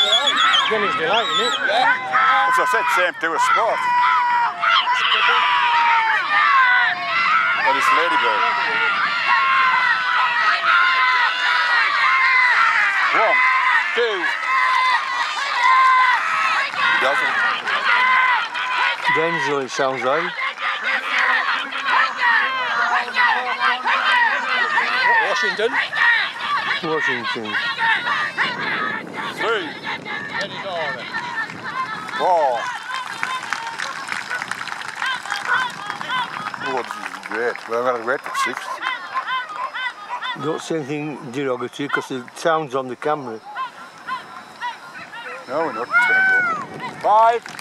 Again, it's delight, isn't it? Yeah. As I said, same to a spot. That is ladybird. 1, 2. Bedazzled. Denzel, it sounds like. Washington. 3, 4. Oh, this is great. Well, I'm going to wait for 6. Don't say anything derogatory because the sound's on the camera. No, we're not. 5.